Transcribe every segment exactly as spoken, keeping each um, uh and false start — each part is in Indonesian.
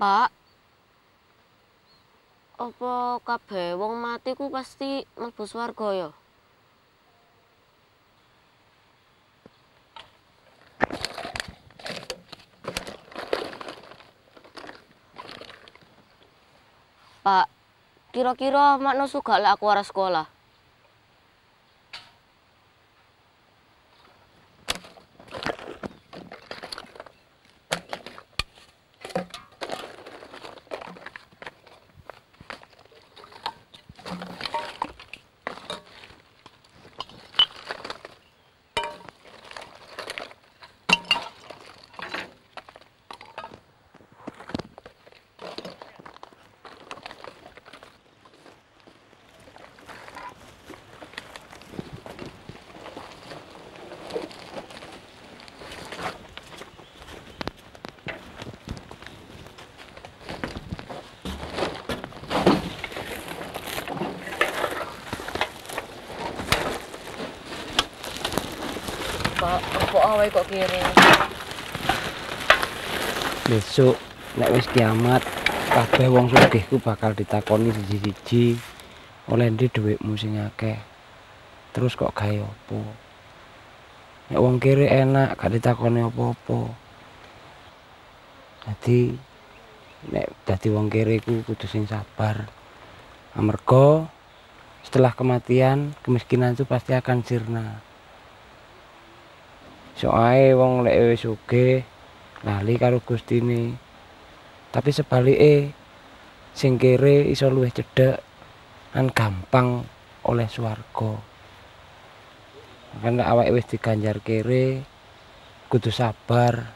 Pak, apa kabeh wong mati ku pasti mlebu swarga ya? Pak, kira-kira makno suka lek aku ora sekolah. Pak, apa awake kok kiring? Besok nek wis kiamat kabeh wong sugih ku bakal ditakoni siji-siji oleh ndi dhuwitmu sing akeh. Terus kok gawe apa? Nek wong kiri enak gak ditakoni apa-apa. Dadi nek dadi wong kiri ku kudu sing sabar. Amarga setelah kematian kemiskinan itu pasti akan sirna. Soale wong lek wis sugih lali karo Gustine. Tapi sebalike sing kere iso luwih cedhek lan gampang oleh swarga. Makane awake wis diganjar kere kudu sabar.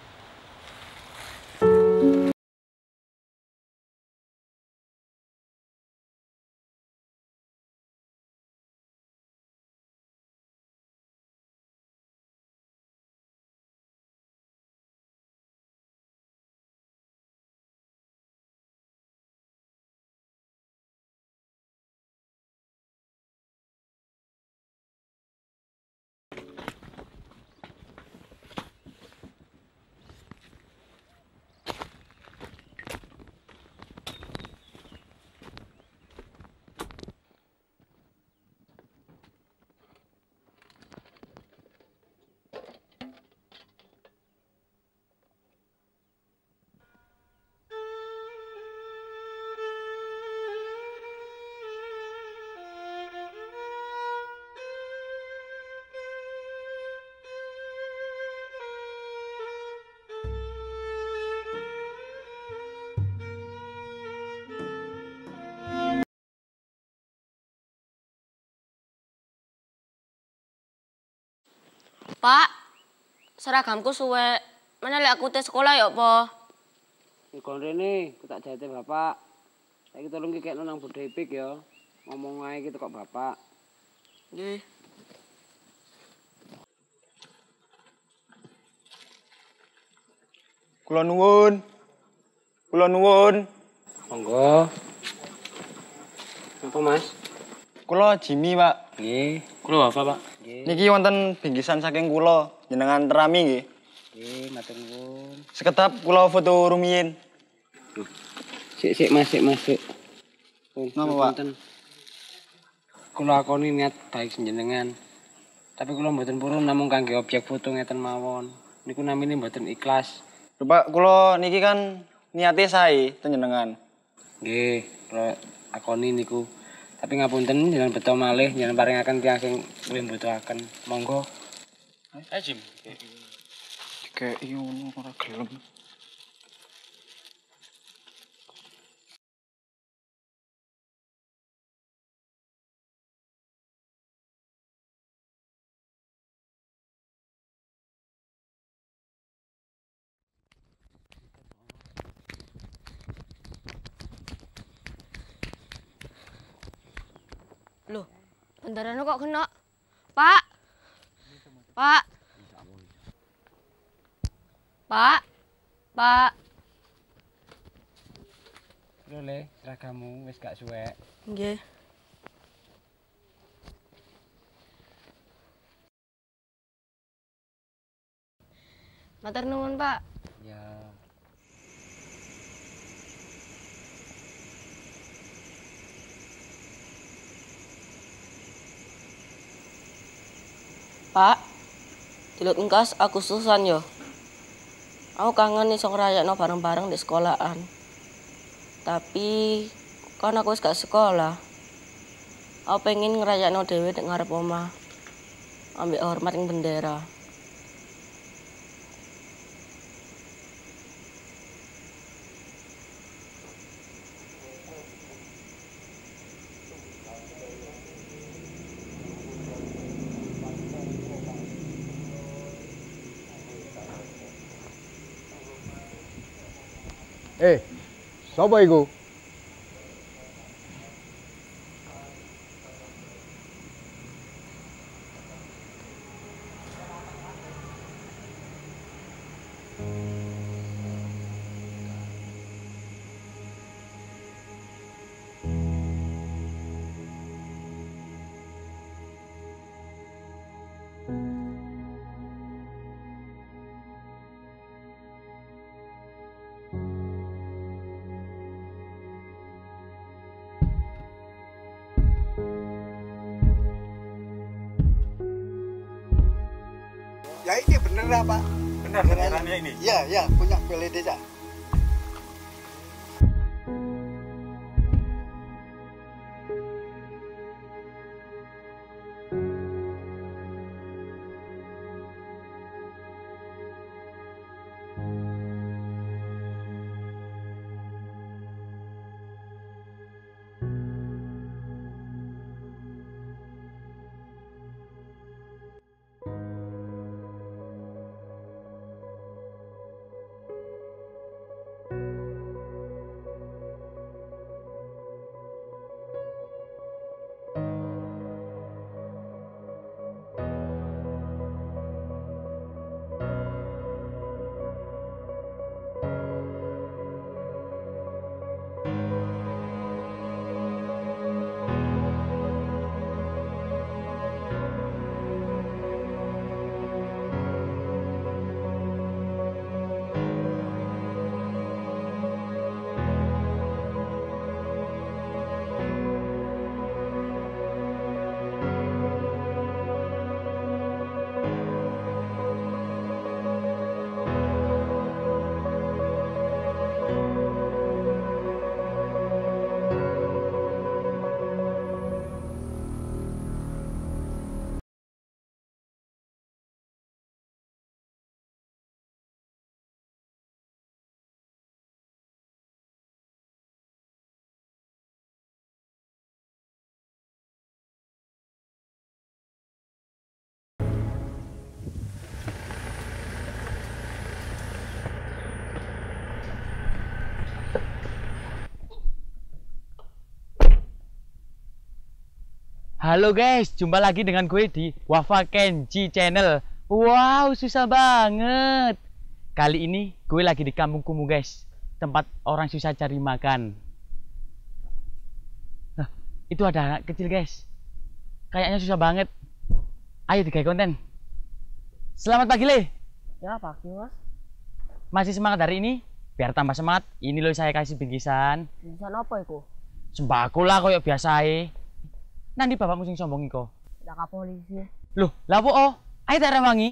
Pak, seragamku suwe. Mana lek aku tes sekolah ya apa? Kon rene ku tak jahite bapak. Saiki tolong kekekno nang budhe ipik ya. Ngomong ae iki kok bapak. Nggih. Kula nuwun. Kula nuwun. Monggo. Apa, Mas? Kula Jimmy, Pak. Nggih. Kula Bapak, Pak. Nggih. Niki wonten bingkisan saking kula, jenengan terami nggih. Nggih, matur nuwun. Sekedap kula foto rumiyin. Sik sik Mas, sik Mas, sik. Napa, Pak? Kula akoni niat baik jenengan. Tapi kula mboten purun namung kangge objek foto ngeten mawon. Niku namine mboten ikhlas. Lho, Pak, kula niki kan niate sae ten jenengan. Nggih, kula akoni niku. Tapi ngapunten jenengan beto malih jenengan paringaken tiyang sing luwih mbutuhaken. Monggo. Eh, Jim. Kayak ngono ora gelem. Loh, bendarane kok kena? Pak. Pak. Pak. Pak. Lho Le, seragamu wis gak suwek. Nggih. Matur nuwun, Pak. Ya. Pak, dilut engkas Agustusan yo. Aku kangen iso ngrayakno bareng-bareng di sekolahan. Tapi kan aku wis gak sekolah. Aku pengen ngrayakno dhewe nek ngarep omah. Ambek hormat ing bendera. Eh, sapa iku? Ya ini bener lah Pak. Benar benerannya ini? Iya, ya punya balai desa. Halo guys, jumpa lagi dengan gue di Wafa Kenji Channel. Wow, susah banget. Kali ini gue lagi di Kampung Kumuh guys, tempat orang susah cari makan. Nah, itu ada anak kecil guys. Kayaknya susah banget. Ayo digawe konten. Selamat pagi Le. Ya pagi mas. Masih semangat hari ini? Biar tambah semangat, ini loh saya kasih bingkisan. Bingkisan apa iku? Sembako lah koyo biasae. Nanti bapakmu sing sombong iko. Dak polisi. Loh, lha opo? Oh? Ayo tak rewangi.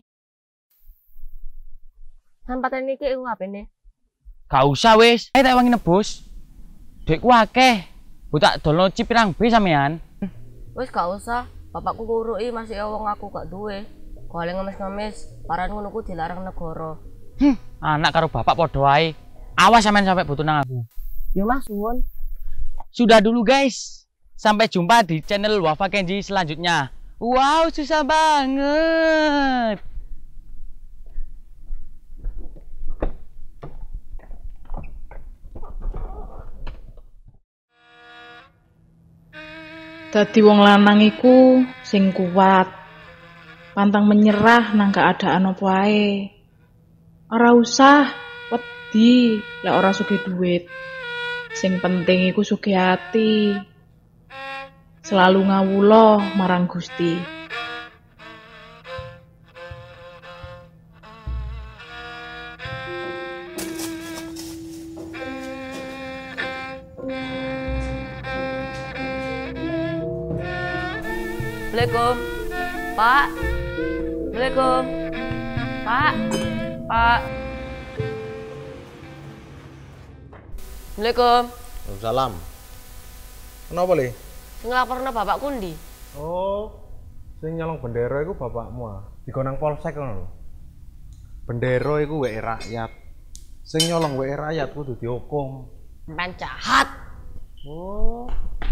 Sampatan iki iku ngapene? Gak usah wis. Ayo tak rewangi nebus. Duitku akeh. Bu tak dolno chip pirang B sampean. Wis gak usah. Bapakku kuruki masih wong aku gak duwe. Kale ngemis-ngemis, paran ngono ku dilarang negara. Hmm, anak karo bapak padha wae. Awas sampean sampai butuh nang aku. Ya Mas, suwun. Sudah dulu guys. Sampai jumpa di channel Wafa Kenji selanjutnya. Wow, susah banget. Dadi wong lanang iku sing kuat. Pantang menyerah nang keadaan apa ae. Ora usah wedi lek ora sugih duit. Sing penting iku sugih ati. Selalu ngawula marang Gusti. Assalamualaikum. Pak, Assalamualaikum. Pak. Pak. Assalamualaikum. Salam. Kenapa, Le? Sing nglaporno Bapak Kundi. Oh, sing nyolong bendera iku bapakmu ah. Digonang polsek ngono lho. Bendera iku W E rakyat. Sing nyolong W E rakyat kudu dihukum. Sampean jahat. Oh.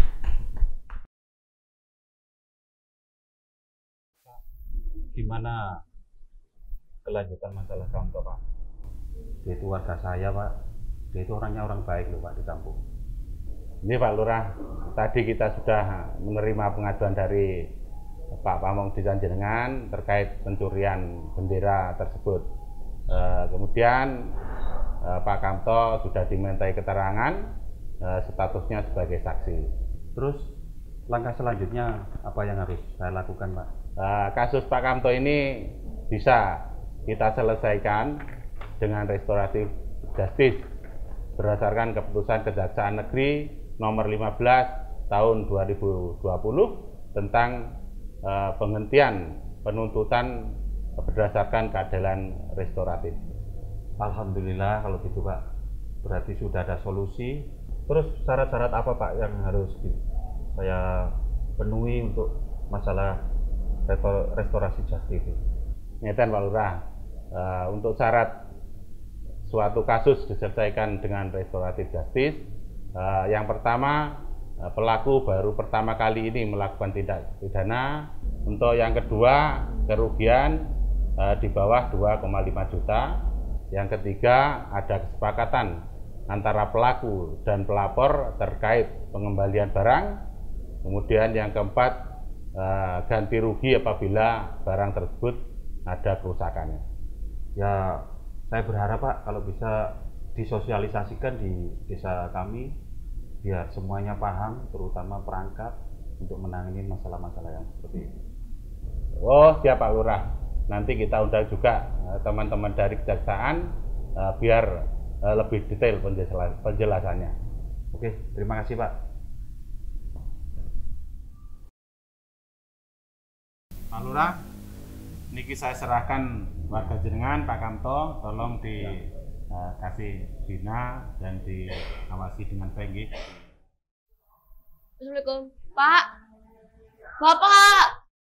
Gimana kelanjutan masalah kamu, Pak? Dia itu warga saya, Pak. Dia itu orangnya orang baik loh, Pak, di kampung. Ini Pak Lurah, tadi kita sudah menerima pengaduan dari Pak Pamong di Jenengan terkait pencurian bendera tersebut. E, kemudian e, Pak Kamto sudah dimintai keterangan, e, statusnya sebagai saksi. Terus langkah selanjutnya apa yang harus saya lakukan, Pak? E, kasus Pak Kamto ini bisa kita selesaikan dengan restoratif justice berdasarkan keputusan Kejaksaan Negeri nomor lima belas tahun dua ribu dua puluh tentang uh, penghentian penuntutan berdasarkan keadilan restoratif. Alhamdulillah kalau gitu, Pak. Berarti sudah ada solusi. Terus syarat-syarat apa, Pak, yang harus saya penuhi untuk masalah restorasi justice? Ngeten, Pak Lurah. Uh, untuk syarat suatu kasus diselesaikan dengan restoratif justice, uh, yang pertama uh, pelaku baru pertama kali ini melakukan tindak pidana. Untuk yang kedua kerugian uh, di bawah dua koma lima juta. Yang ketiga ada kesepakatan antara pelaku dan pelapor terkait pengembalian barang. Kemudian yang keempat uh, ganti rugi apabila barang tersebut ada kerusakannya. Ya, saya berharap, Pak, kalau bisa disosialisasikan di desa kami biar semuanya paham, terutama perangkat untuk menangani masalah-masalah yang seperti ini. Oh, siap Pak Lurah. Nanti kita undang juga teman-teman dari kejaksaan uh, biar uh, lebih detail penjelasannya. Oke, terima kasih, Pak. Pak Lurah, niki saya serahkan warga jenengan Pak Kamto, tolong dikasih uh, bina dan diawasi dengan baik, nggih. Assalamualaikum. Pak. Bapak.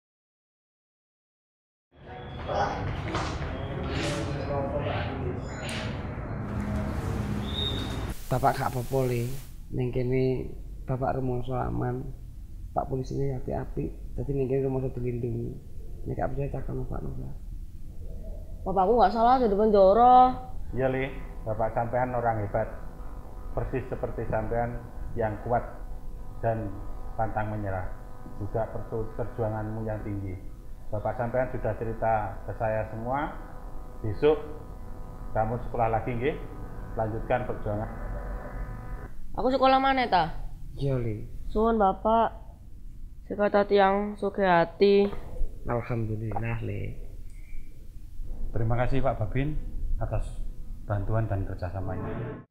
Bapak gak apa-apa, Le. Ning kene Bapak rumangsa aman. Pak polisi ini api-api. Dadi ning kene rumangsa dilindungi. Nek gak percaya cakap Pak Nova. Bapakku nggak salah di penjara. Iya, Li. Bapak sampean orang hebat. Persis seperti sampean yang kuat dan pantang menyerah. Juga perjuanganmu yang tinggi. Bapak sampean sudah cerita ke saya semua. Besok kamu sekolah lagi, nggih? Lanjutkan perjuangan. Aku sekolah mana ta? Iya, Le. Suwun Bapak. Sekata tiang suke hati. Alhamdulillah, Le. Terima kasih Pak Babin atas bantuan dan kerjasamanya.